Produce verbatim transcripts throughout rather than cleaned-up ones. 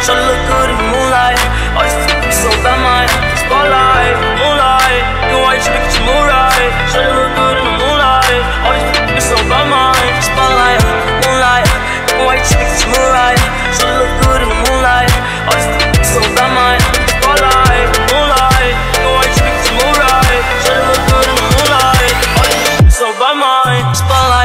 Should look good in the moonlight. All these f***ing so bad, my spotlight, moonlight. You white chick, you move right. Should look good in the moonlight. All these f***ing so bad, my spotlight, moonlight. You white chick, you move right. Should look good in the moonlight. All these f***ing so bad, my spotlight, moonlight. You white chick, you move right. Should look good in the moonlight. All these f***ing so bad, my spotlight.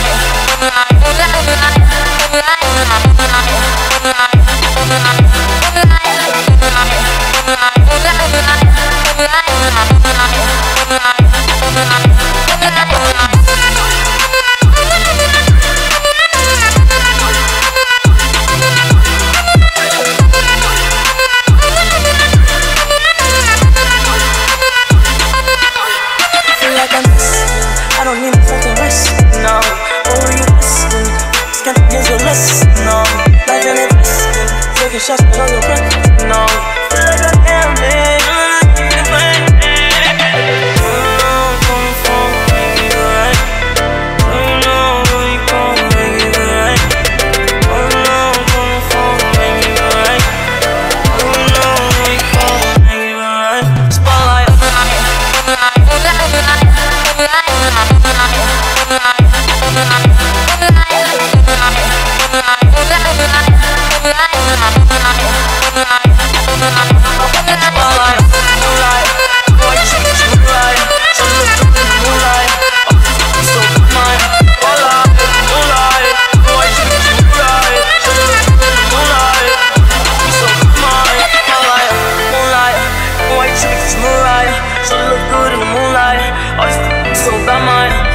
I don't need no fucking rest, no. What were you missing? Scan against your list, no. Like an investing, taking shots with all your breath, no. Feel like a damn man, I'm playing. So look good in the moonlight. All these f***ing so bad, my